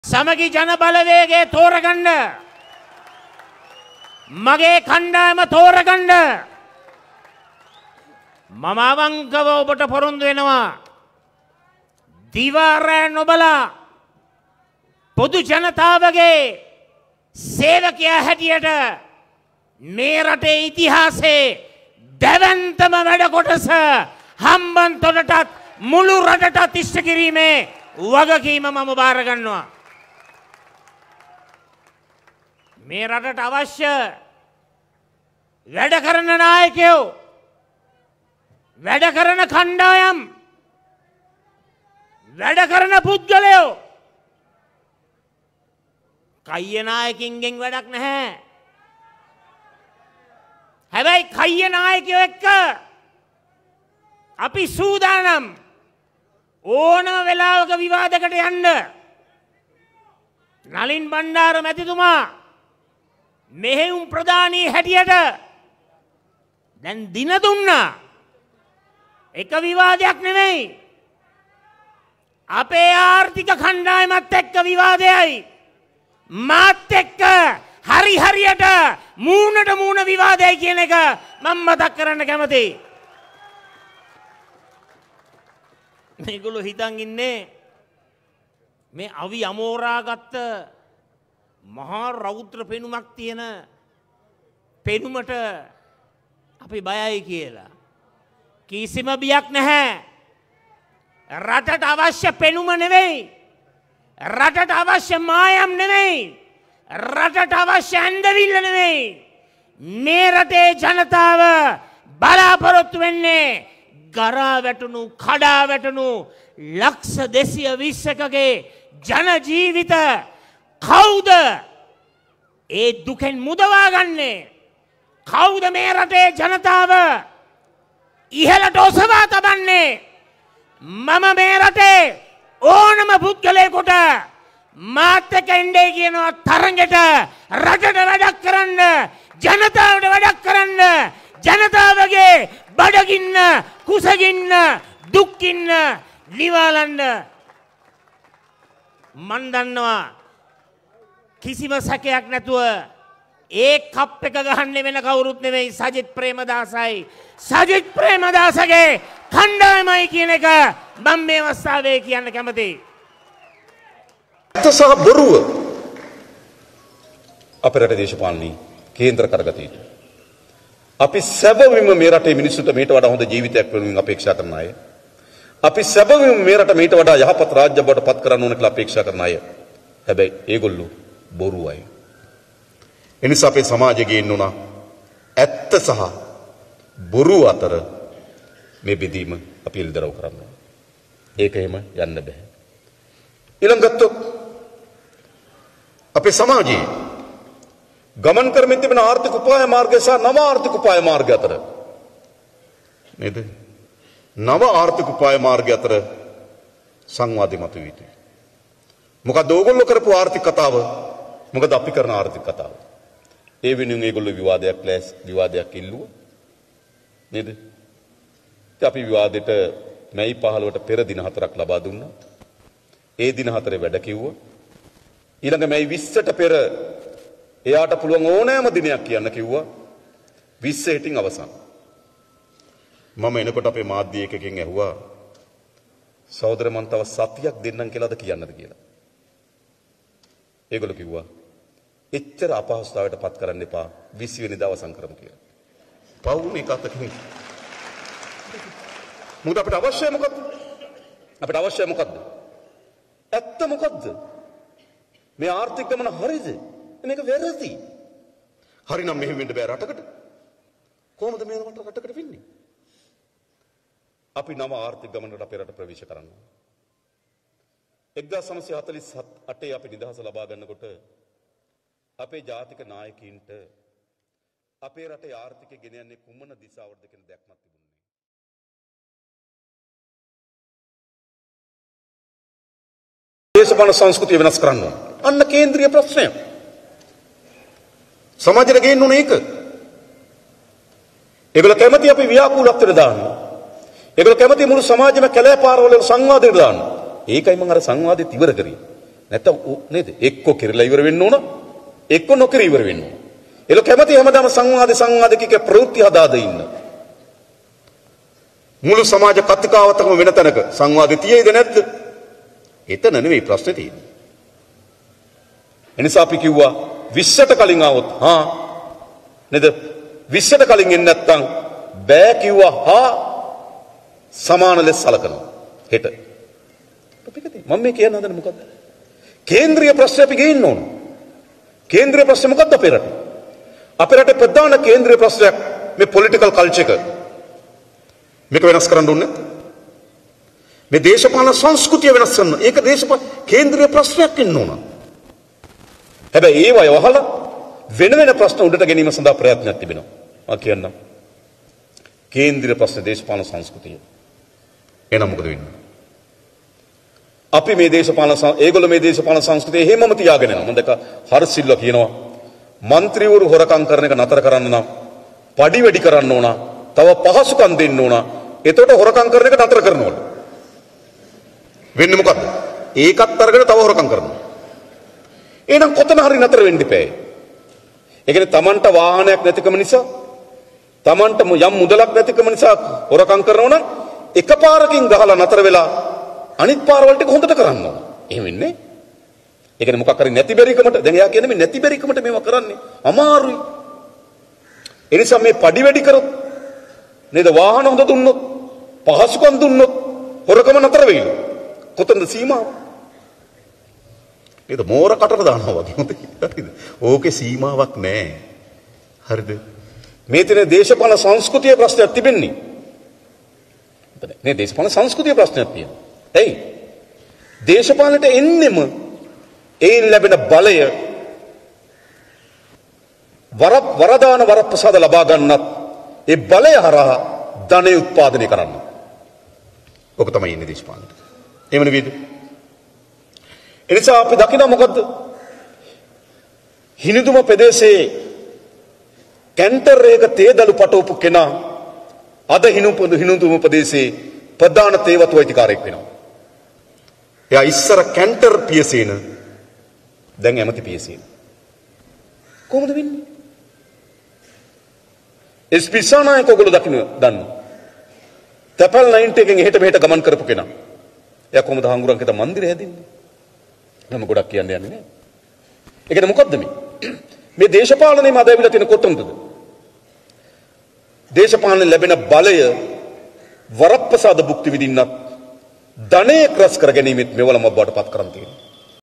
සමගි ජන බලවේගයේ තෝරගන්න මගේ කණ්ඩායම තෝරගන්න මම අවංකව ඔබට පොරොන්දු වෙනවා දිවාරෑ නොබලා පොදු ජනතාවගේ සේවකයා හැටියට මේ රටේ ඉතිහාසයේ දැවැන්තම වැඩ කොටස හම්බන්තොටටත් මුළු රටටත් ඉෂ්ට කිරීමේ වගකීම මම බාර ගන්නවා. මේ රටට අවශ්‍ය වැඩ කරන නායකයෝ වැඩ කරන කණ්ඩායම් වැඩ කරන පුද්ගලයෝ කයිය නායකින්ගෙන් වැඩක් නැහැ. හැබැයි කයිය නායකයෝ එක්ක අපි සූදානම් ඕනම වෙලාවක විවාදයකට යන්න. නලින් බණ්ඩාර මැතිතුමා මෙහෙයුම් ප්‍රධානී හැටියට දැන් දින දුන්නා. එක විවාදයක් නෙවෙයි. අපේ ආර්ථික කණ්ඩායමත් එක්ක විවාදයයි. මාත් එක්ක හරි හරියට මූණට මූණ විවාදයයි කියන එක මම මතක් කරන්න කැමතියි. මේගොල්ලෝ හිතන් ඉන්නේ මේ අවි අමෝරාගත්ත මහා රෞද්‍ර පෙනුමක් තියෙන පෙනුමට අපි බයයි කියලා. කිසිම බියක් නැහැ. රටට අවශ්‍ය පෙනුම නෙවෙයි. රටට අවශ්‍ය මායම් නෙවෙයි. රටට අවශ්‍ය ඇන්දවිල්ල නෙවෙයි. මේ රටේ ජනතාව බලාපොරොත්තු වෙන්නේ ගරා වැටුණු කඩා වැටුණු ලක්ෂ 220කගේ ජන ජීවිත කවුද ඒ දුකෙන් මුදවා ගන්නේ? කවුද මේ රටේ ජනතාව ඉහළට ඔසවා තබන්නේ? මම මේ රටේ ඕනම පුද්ගලයෙකුට මාත් එක්ක එන්නේ කියනවා තරඟෙට රටට වැඩක් කරන්න ජනතාවට වැඩක් කරන්න ජනතාවගේ බඩගින්න කුසගින්න දුක්ගින්න නිවාලන්න. මන් දන්නවා කිසිම සැකයක් නැතුව ඒ කප් එක ගහන්නේ වෙන කවුරුත් නෙවෙයි සජිත් ප්‍රේමදාසයි. සජිත් ප්‍රේමදාසගේ කණ්ඩායමයි කියන එක මම මේ අවස්ථාවේ කියන්න කැමතියි. ඇත්ත සහ බොරුව අපේ රටේ දේශපාලනී කේන්ද්‍ර කරගත යුතුයි. අපි සැබවින්ම මේ රටේ මිනිස්සුන්ට මේට වඩා හොඳ ජීවිතයක් වෙනුවෙන් අපේක්ෂා කරන අය. අපි සැබවින්ම මේ රට මේට වඩා යහපත් රාජ්‍ය බවට පත් කරන්න ඕන කියලා අපේක්ෂා කරන අය. හැබැයි ඒගොල්ලෝ බොරු අය. එනිසා අපේ සමාජයේ ගේන්න උනා ඇත්ත සහ බොරු අතර මේ බෙදීම අපි එල්දරව් කරන්න ඕන. ඒක එහෙම යන්න බෑ. ඊළඟ ගත්තොත් අපේ සමාජයේ ගමන් කරමින් තිබෙන ආර්ථික උපාය මාර්ගය සහ නව ආර්ථික උපාය මාර්ගය අතර නේද? නව ආර්ථික උපාය මාර්ගය අතර සංවාදය මතුවිය යුතුයි. මොකද ඕගොල්ලෝ කරපු ආර්ථික කතාව මොකද අපි කරන ආර්ථික කතාව. ඒ වෙනුවෙන් ඒගොල්ලෝ විවාදයක් ඉල්ලුවා නේද? ඉතින් අපි විවාදෙට මැයි 15ට පෙර දින 4ක් ලබා දුන්නා. ඒ දින 4 වැඩ කිව්වා. ඊළඟ මැයි 20ට පෙර එයාට පුළුවන් ඕනෑම දිනයක් කියන්න කිව්වා. 20 හිටින් අවසන්. මම එනකොට අපේ මාධ්‍ය එකකින් ඇහුවා සහෝදර මන් තව සතියක් දෙන්නම් කියලාද කියන්නද කියලා. ඒගොල්ලෝ කිව්වා එච්චර අපහසුතාවයට පත් කරන්න එපා 20 වෙනිදා අවසන් කරමු කියලා. පවුනේ කතකින්. මොකද අපිට අවශ්‍ය මොකද්ද? අපිට අවශ්‍ය මොකද්ද? ඇත්ත මොකද්ද? මේ ආර්ථික ගමන හරිද? මේක වැරදි. හරිනම් මෙහෙම වෙන්න බෑ රටකට. කොහොමද මේ රටකට වෙන්නේ? අපි නව ආර්ථික ගමනකට අපේ රට ප්‍රවේශ කරන්න. 1948 අපි නිදහස ලබා ගන්නකොට අපේ ජාතික නායකයින්ට අපේ රටේ ආර්ථිකය ගෙන යන්නේ කුමන දිශාවටද කියන දැක්මක් තිබුණේ. දේශපාලන සංස්කෘතිය වෙනස් කරන්න ඕන. අන්න කේන්ද්‍රීය ප්‍රශ්නය. සමාජයට ගේන්න ඕන ඒක. ඒගොල්ලෝ කැමති අපි ව්‍යාකූලත්වයට දාන්න. ඒගොල්ලෝ කැමති මුළු සමාජෙම කැලෑ පාරවල සංවාදයට දාන්න. ඒකයි මම අර සංවාදෙත් ඉවර කරේ. නැත්තම් නේද? එක්ක කිරලා ඉවර වෙන්න ඕන, එක්ක නොකිර ඉවර වෙන්න ඕන. එළ කැමති හැමදාම සංවාදික ප්‍රවෘත්ති හදාද ඉන්න. මුළු සමාජ කතිකාවතකම වෙන තැනක සංවාදේ තියෙයිද නැද්ද? එතන නෙවෙයි ප්‍රශ්නේ තියෙන්නේ. එනිසා අපි කිව්වා 20ට කලින් આવොත් නේද? 20ට කලින් එන්නේ නැත්තම් බෑ කිව්වා සමාන ලෙස සලකනවා. හෙට. මම මේ කියන්න හදන්නේ මොකද්ද? කේන්ද්‍රීය ප්‍රශ්න අපි ගේන්න ඕන. කේන්ද්‍රීය ප්‍රශ්න මොකද්ද අපේ රටේ? අපේ රටේ ප්‍රධාන කේන්ද්‍රීය ප්‍රශ්නයක් මේ පොලිටිකල් කල්චර් එක. මේක වෙනස් කරන්න ඕනේ. මේ දේශපාලන සංස්කෘතිය වෙනස් කරන්න. ඒක දේශපාලන කේන්ද්‍රීය ප්‍රශ්නයක් වෙන්න ඕන. හැබැයි ඒව වහලා වෙන වෙන ප්‍රශ්න උඩට ගැනීම සඳහා ප්‍රයත්නයක් තිබෙනවා. මම කියන්නම්. කේන්ද්‍රීය ප්‍රශ්න දේශපාලන සංස්කෘතිය. එනම් මොකද වෙන්නේ? අපි මේ දේශපාලන ඒගොල්ලෝ මේ දේශපාලන සංස්කෘතිය හැමම තියාගෙන යනවා. මම දැක හර්සිල්ලා කියනවා മന്ത്രിවරු හොරකම් කරන එක නතර කරන්න නම් පඩි වැඩි කරන්න ඕන. තව පහසුකම් දෙන්න ඕන. එතකොට හොරකම් කරන එක නතර කරනවලු. වෙන්නේ මොකද්ද? ඒකත් අරගෙන තව හොරකම් කරනවා. එහෙනම් කොතන හරි නතර වෙන්න ඉපෑ. ඒ කියන්නේ Tamanට වාහනයක් නැතිකම නිසා Tamanට යම් මුදලක් නැතිකම නිසා හොරකම් කරනවා නම් එකපාරකින් ගහලා නතර වෙලා අනිත් පාරවල් ටික හොඳට කරන්න ඕන. එහෙම වෙන්නේ. ඒ කියන්නේ මොකක් හරි නැති බැරිකමට දැන් එයා කියන්නේ මේ නැති බැරිකමට මේවා කරන්නේ අමාරුයි. ඒ නිසා මේ පඩි වැඩි කරොත් නේද වාහන හොඳ දුන්නොත් පහසුකම් දුන්නොත් හොරකම නතර වෙයිලු. කොතනද සීමාව? නේද මෝර කටට දානවා වගේ හොඳයි. හරිද? ඕකේ සීමාවක් නැහැ. හරිද? මේ තියෙන දේශපාලන සංස්කෘතිය ප්‍රශ්නයක් තිබෙන්නේ. නේ දේශපාලන සංස්කෘතිය ප්‍රශ්නයක් තියෙනවා. එයි දේශපාලනට එන්නෙම ඒන් ලැබෙන බලය වරදාන වරප්‍රසාද ලබා ගන්නත් ඒ බලය හරහා ධනය උත්පාදනය කරන්න. ඔක තමයි ඉන්නේ දේශපාලනට. එහෙම නෙවෙයිද? එනිසා අපි දකිනවා මොකද්ද? හිනිදුම ප්‍රදේශයේ කැන්ටර් එක තේදලු පටවපු කෙනා අද හිනිදුම ප්‍රදේශයේ ප්‍රධාන තේවතු අයිතිකාරයෙක් වෙනවා. එයා ඉස්සර කැන්ටර් පියසේන දැන් ඇමති පියසේන. කොහොමද වෙන්නේ? ස්පිසානායක ඔයගොල්ලෝ දන්න. තැපල් 90 එකෙන් එහෙට මෙහෙට ගමන් කරපු කෙනා. එයා කොහොමද හංගුරන්කට මන්දිරය හැදින්නේ? මම ගොඩක් කියන්න යන්නේ නෑ. ඒ කියන්නේ මොකද්ද මේ? මේ දේශපාලනයේ මත ඇවිල්ලා තියෙන කොතනද? දේශපාලනේ ලැබෙන බලය වරප්‍රසාද භුක්ති විඳින්නත් ධනෙ ක්‍රස් කර ගැනීමෙත් මෙවලම බවට පත් කරන් තියෙනවා.